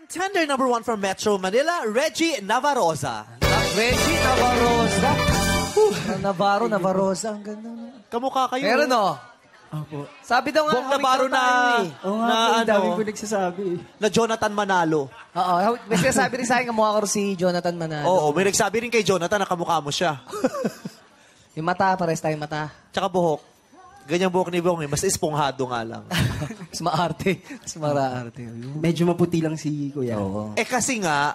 Contender number 1 from Metro Manila, Reggie Navarroza. Reggie Navarroza. Navarroza. Ang ganda. Kamukha kayo. Meron o. Opo. Sabi daw nga, Bong Navarro na, Oo nga, ang dami ko nagsasabi. na Jonathan Manalo. Oo, may sinasabi rin sa akin, kamukha ko si Jonathan Manalo. Oo, may nagsabi rin kay Jonathan na kamukha mo siya. Yung mata, pares tayong mata. Tsaka buhok. Ganyang buhok ni Bong, mas esponghado nga lang. Mas maarte. Mas maraarte. Medyo maputi lang si Kuya. Oo. Kasi nga,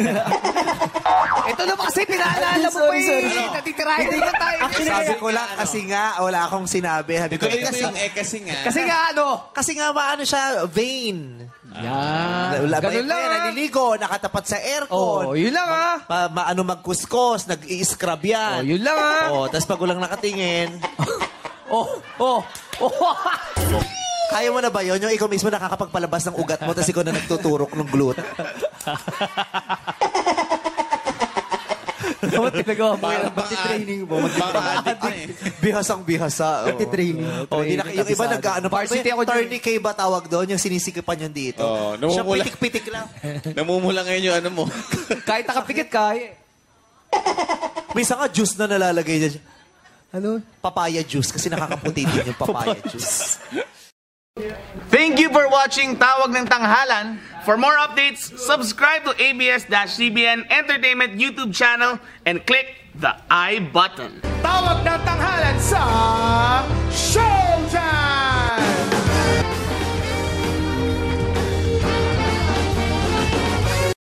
Ito naman kasi pinaalala mo pa eh. Natitirahin din tayo. sabi ko lang, kasi nga, wala akong sinabi. Sabi ko, Kasi nga. Kasi nga ano? kasi nga, maano siya, vain. Yan. Ganun Ganun lang ah. Naliligo, nakatapat sa Oh, aircon. yun lang ah. Maano magkuskos, nag-i-scrub yan. Oh, yun lang ah. Tapos pag walang nakatingin, Oh. kaya mo na ba yun? Yung ikaw mismo nakakapagpalabas ng ugat mo, tapos ikaw na nagtuturok ng glute. Magti-training po. Bihasang bihasa. Magti-training. Yung iba nag-ano pa. Varsity ako dyan. Tourniquet ba tawag doon? Yung sinisikipan yun dito. Siya namumula. pitik-pitik lang. Namumula ngayon yung ano mo. Kahit nakapikit ka, May isa nga juice na nalalagay dyan. ano? Papaya juice. Kasi nakakaputi din yung papaya juice. Thank you for watching Tawag ng Tanghalan. For more updates, subscribe to ABS-CBN Entertainment YouTube channel and click the I button. Tawag ng Tanghalan sa show!